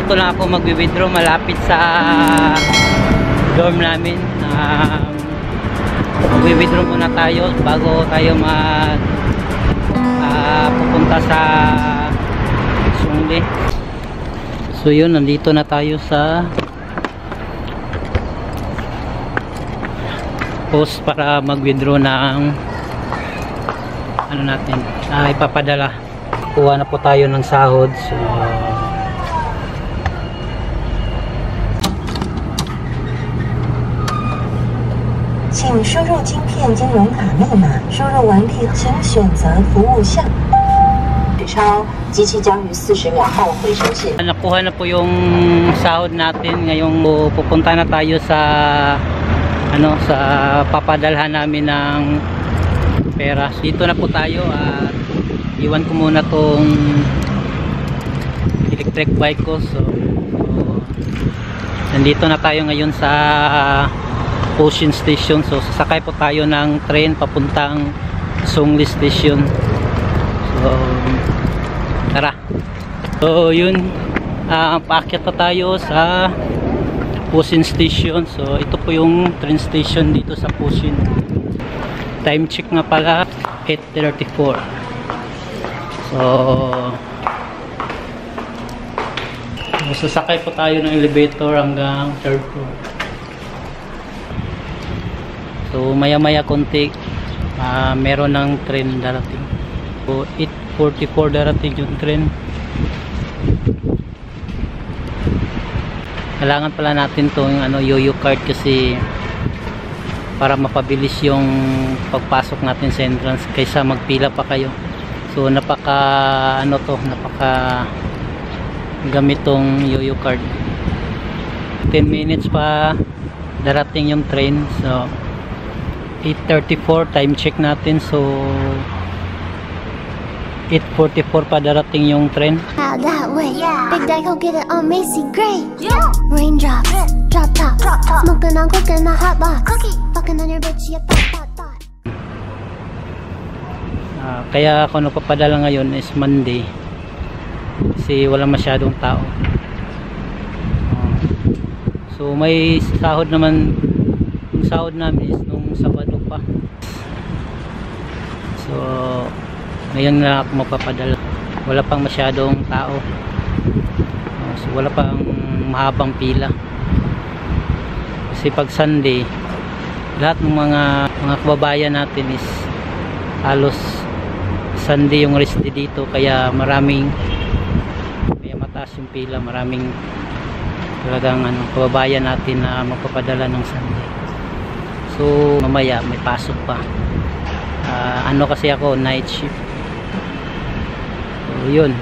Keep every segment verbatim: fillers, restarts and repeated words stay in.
dito lang ako magwi-withdraw malapit sa dorm namin. Um, magwi-withdraw muna tayo bago tayo mag uh, pupunta sa Sungli. So yun, nandito na tayo sa post para mag-withdraw ng ano natin, ah, ipapadala. Kuha na po tayo ng sahod. So 请输入晶片金融卡密码，输入完毕，请选择服务项。取钞，机器将于四十秒后回收线。 Nakuha na po yung sahod natin. Ngayong pupunta na tayo sa ano, sa papadalhan namin ng pera. Dito na po tayo at iwan ko muna tong electric bike ko. So, so nandito na tayo ngayon sa Ocean Station. So sasakay po tayo ng train papuntang Sungli Station. So tara. So yun, uh, paakyat na tayo sa Ocean Station. So ito po yung train station dito sa Ocean. Time check nga pala eight thirty-four. So sasakay po tayo ng elevator hanggang third floor. So maya maya konti uh, meron ng train darating. So eight forty-four darating yung train. Kailangan pala natin tong ano, yoyo card kasi para mapabilis yung pagpasok natin sa entrance kaysa magpila pa kayo. So napaka ano to, napaka gamit tong yoyo card. ten minutes pa darating yung train. So eight thirty-four time check natin. So eight forty-four pa darating yung train. Out that way, yeah. Big Daddy go get it on Macy Gray. Yeah. Raindrops, yeah. Drop top, drop top. Smoking on cooking a hot box. Cookie, fucking on your bitch, yeah, thought, thought, thought. Uh, kaya ako nagpapadala ngayon is Monday kasi wala masyadong tao. Uh, so may sahod naman. Yung sahod namin is nung Sabado pa. So ngayon na ako magpapadala. Wala pang masyadong tao. Uh, so wala pang mahabang pila. Kasi pag Sunday, lahat ng mga mga kababayan natin is halos Sunday yung rest day dito, kaya maraming kaya mataas yung pila, maraming talagang ano, kababayan natin na magpapadala ng Sunday. So mamaya may pasok pa. Uh, ano kasi ako, night shift. So yun.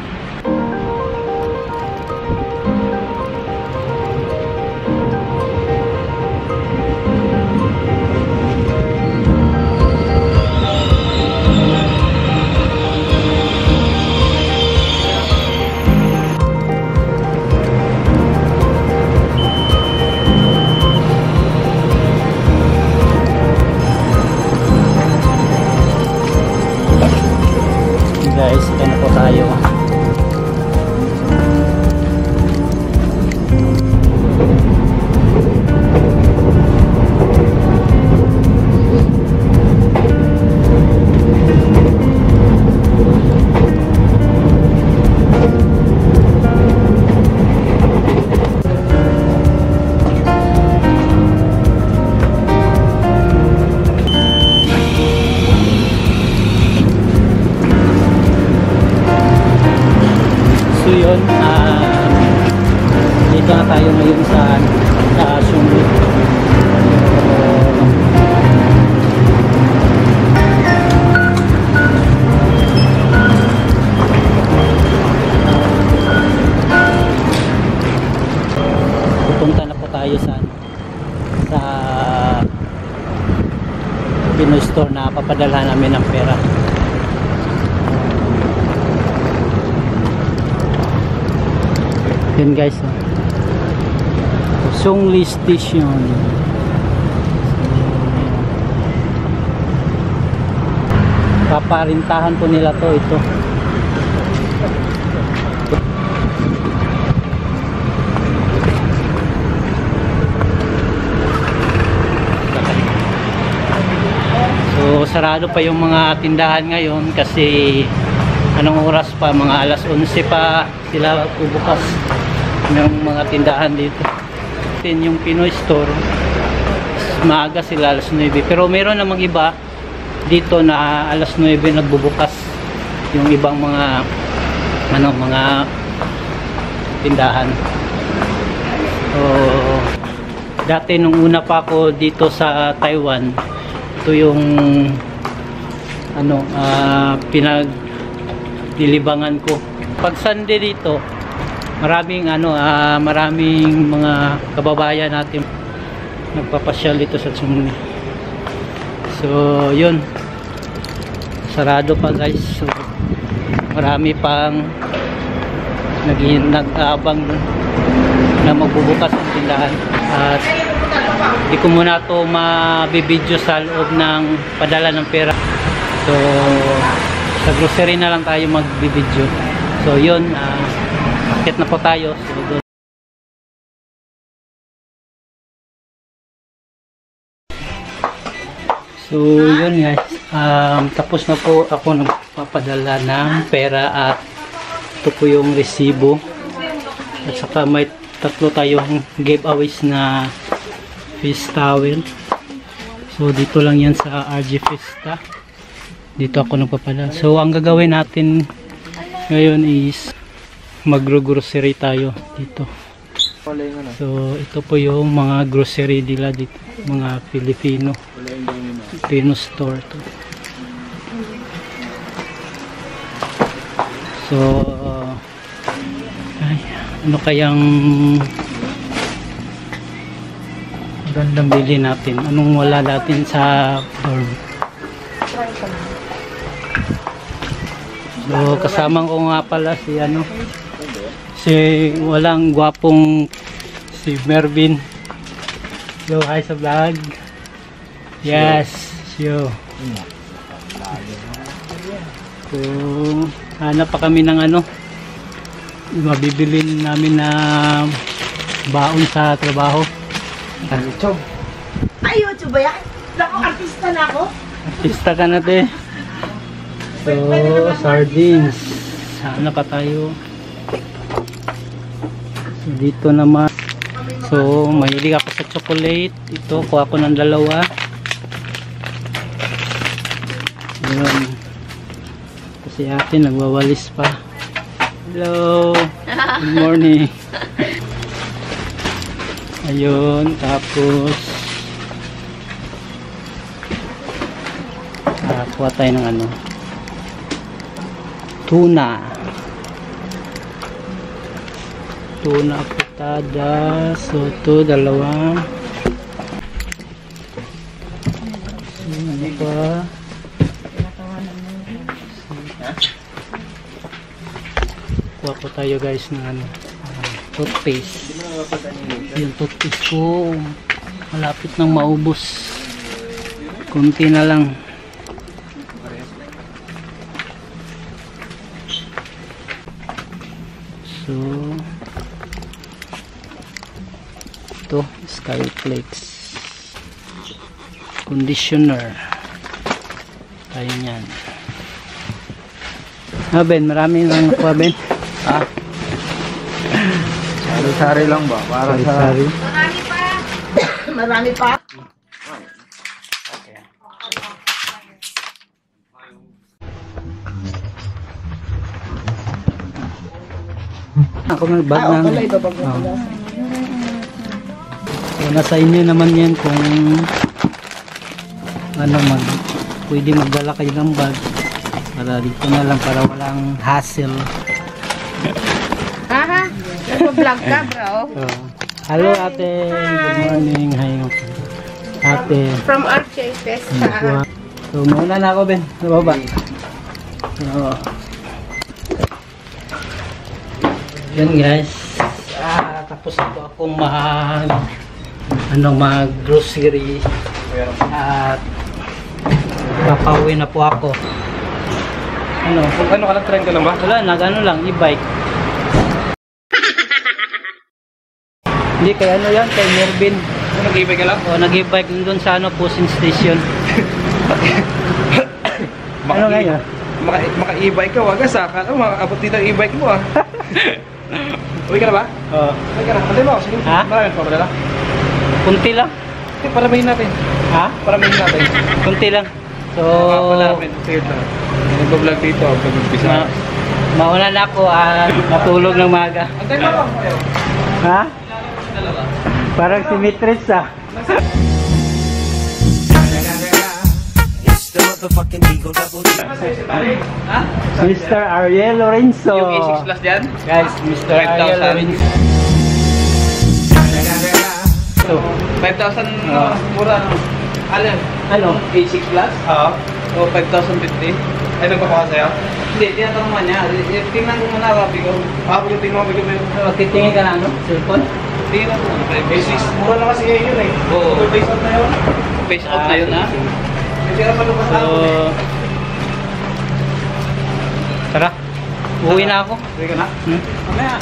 Guys, kaya na po tayo. So yun, uh, dito na tayo ngayon sa sa Sungli. Pupunta na po tayo sa sa Pinoy store na papadala namin ng pera. Yun guys, Sungli Station. Paparintahan po nila to, ito. So sarado pa yung mga tindahan ngayon kasi anong oras pa, mga alas onse pa sila bubukas ng mga tindahan dito. Yung Pinoy store, maaga sila alas nuwebe, pero meron namang iba dito na alas nuwebe nagbubukas yung ibang mga ano, mga tindahan. So dati nung una pa ako dito sa Taiwan, ito yung ano, uh, pinagdilibangan ko. Pag Sunday dito, maraming ano, uh, maraming mga kababayan natin nagpapasyal dito sa Tsumuni. So yun, sarado pa guys. So marami pang nag-aabang dun na magbubukas ang tindahan. At di ko muna to mabibideo sa loob ng padala ng pera. So sa grocery na lang tayo magbibideo. So yun, uh, akit na po tayo. So doon. So yun guys, um, tapos na po ako nagpapadala ng pera at ito po yung resibo. At saka may tatlo tayong giveaways na face towel. So dito lang yan sa R G Festa. Dito ako nagpapadala. So ang gagawin natin ngayon is magro-grocery tayo dito. So ito po yung mga grocery nila dito, mga Filipino Filipino store to. So uh, ay, ano kayang gandang bili natin, anong wala natin sa dorm. So kasama ko nga pala si ano, si walang gwapong si Mervin. Yo, hi sa vlog. Yes, yo. So, hanap pa kami ng ano, mabibili namin na baon sa trabaho. YouTube. Ay, YouTube ba yan? Naku, artista na ako. Artista ka na, te. So, sardines. Sana pa tayo. So, dito naman. So, mahilig ako sa chocolate. Ito, kuha ko ng dalawa. Yun. Kasi atin, nagwawalis pa. Hello! Good morning! Ayun, tapos ah, kuha tayo ng ano, tuna. Tuna putada. So, ito, dalawa. So, ano pa? Kuha po tayo guys ng ano, uh, toothpaste. Yung toothpaste ko malapit nang maubos. Kunti na lang. So ito, Skyflex conditioner tayo nyan. Ah, Ben, marami nang nakuha, Ben. Ah. Sari-sari lang ba? Para sa... Sari-sari. Marami pa. Marami pa. Okay. Ako may bag Ah, ng... okay, ibabag mo Oh. pala. So, nasa inyo naman yan kung ano, mag, pwede magdala kayo ng bag para dito na lang, para walang hassle. Aha, nag-vlog ka bro. Oh. Hello ate, good morning. Hi ate. From R J Festa. So muna na ako, Ben, sa baba. So, yun guys, ah, tapos na po akong mag ano, mag grocery at papauwi na po ako. Ano? Ano ka lang, trend ka lang ba? Wala, nag ano lang, e-bike. Hindi, kay ano yan, kay Mervin. Nag-ibig ka lang? O, nag-e-bike doon sa ano, Pusin Station. Ano ngayon? Maka, maka-e-bike ka, wag sa akala mo, makakabot dito ang e-bike mo ah. Uwi ka na ba? Oo. Uwi ka na, pantay mo. Sige, Ha? maraming pa madala. Kunti lang. Okay, paramihin natin. Ha? Paramihin natin. Kunti lang. So, Mga pa namin, sige na. Nag-vlog dito, pag-umpisa. ma mauna na ako at matulog ng maga. Antay mo lang. Ha? Parang si Mistress ah. Ha? Mister Ariel Lorenzo. Yung A six Plus dyan? Guys, Mister five Ariel thousand. Lorenzo. So, five thousand Ah. mura. Alin? ano? A six Plus? Oo. O five thousand fifty? Ay, nagpapakas sa'yo? Hindi, tinatanong man niya. Tingnan ko muna, Rabi ko. Ah, pag tingnan mo, bigyan mo yun. Magtitingin ka na, no? Cellphone? Tingnan mo. A six, mura na kasi ngayon yun eh. Oo. Face out na yun. Face out na yun, ha? Kasi ka pa lumang So, tara. Uwi na ako. Uwi ka na? Hmm? Mamaya.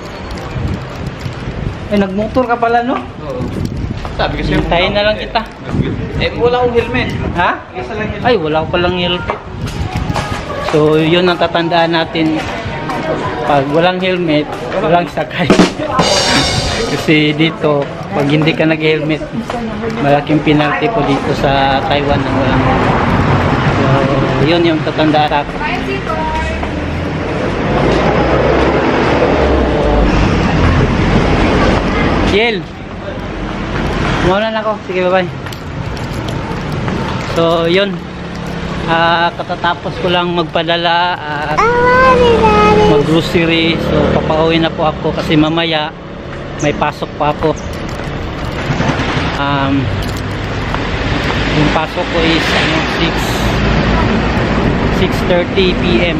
Eh, nagmotor ka pala, no? Oo. Sabi kasi Hintayin na lang kita. Eh, wala akong helmet. Ha? Isa lang helmet. Ay, wala ko palang helmet. So, yun ang tatandaan natin. Pag walang helmet, walang sakay. Kasi dito, pag hindi ka nag-helmet, malaking penalty po dito sa Taiwan ng walang helmet. So, yun yung tatandaan natin. Yel! Muna na ako. Sige, bye-bye. So, yun. Ah, katatapos ko lang magpadala at mag-grocery. So, papauwi na po ako kasi mamaya may pasok pa ako. Um, yung pasok ko is ano, six thirty p m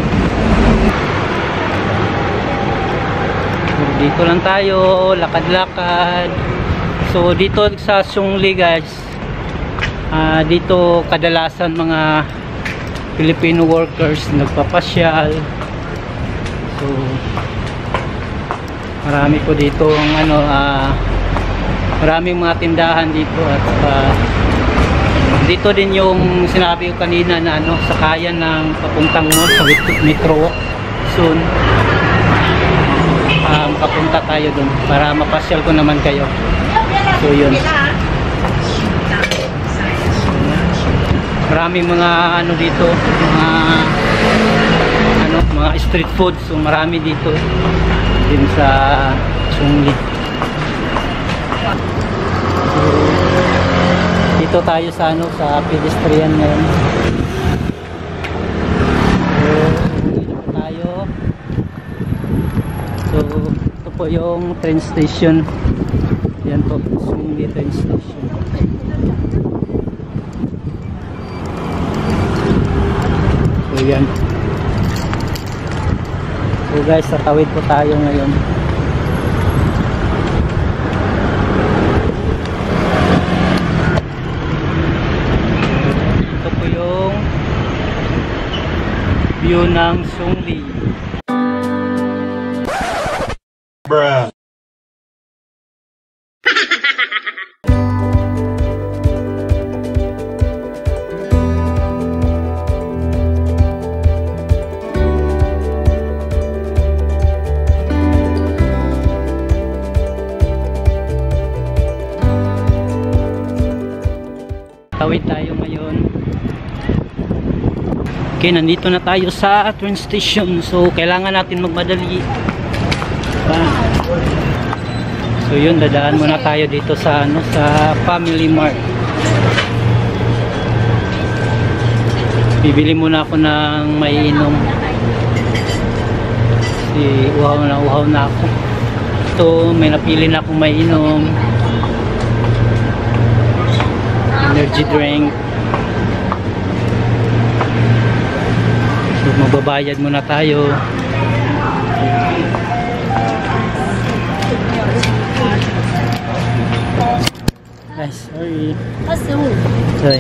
So, dito lang tayo, lakad-lakad. So, dito sa Sungli, guys, uh, dito kadalasan mga Filipino workers nagpapasyal. So, marami po dito ang ano, uh, maraming mga tindahan dito at uh, dito din yung sinabi ko kanina na ano, sakayan ng papuntang mall sa Metro soon. Um, papunta tayo dun para mapasyal ko naman kayo. So yun, maraming mga ano dito, mga ano, mga street food. So marami dito din sa Sungli. So, dito tayo sa ano, sa pedestrian ngayon. So dito po tayo. So ito po yung train station. Yan po, Sungli train station. So yan. So guys, tatawid po tayo ngayon. Ito po yung view ng Sungli. Bruh. Tawid tayo ngayon. Okay, nandito na tayo sa train station. So, kailangan natin magmadali. Ah. So, yun, dadaan muna tayo dito sa ano, sa Family Mart. Bibili muna ako ng maiinom. Kasi uhaw na uhaw na ako. Ito, may napili na akong maiinom. Energy drink. So, magbabayad muna tayo. Guys, sorry. Sorry.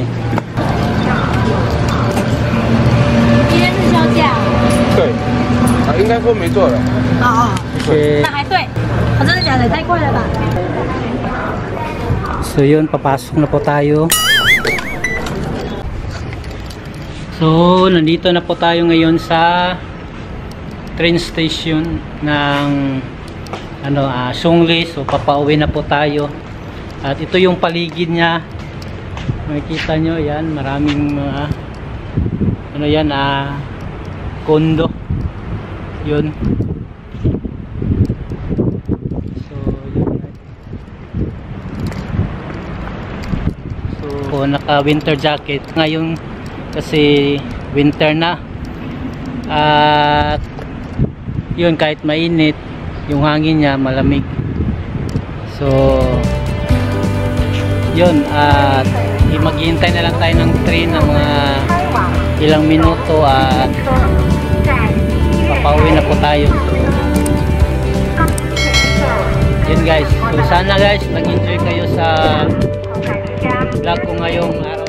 今天是休假。 对，啊，应该说没做的。 哦哦， Okay. 那还对。哦，真的假的？太贵了吧？ So yun, papasok na po tayo. So, nandito na po tayo ngayon sa train station ng ano, uh, Songli. So, papauwi na po tayo. At ito yung paligid niya. Makikita nyo, yan, maraming mga uh, ano yan, ah, uh, kondo. Yun. So, yun. So, naka winter jacket ngayon kasi winter na. At yun, kahit mainit, yung hangin niya malamig. So, yun, at maghihintay na lang tayo ng train ng mga ilang minuto at papauwi na po tayo. So, yun guys, so sana guys nag-enjoy kayo sa vlog ko ngayong araw.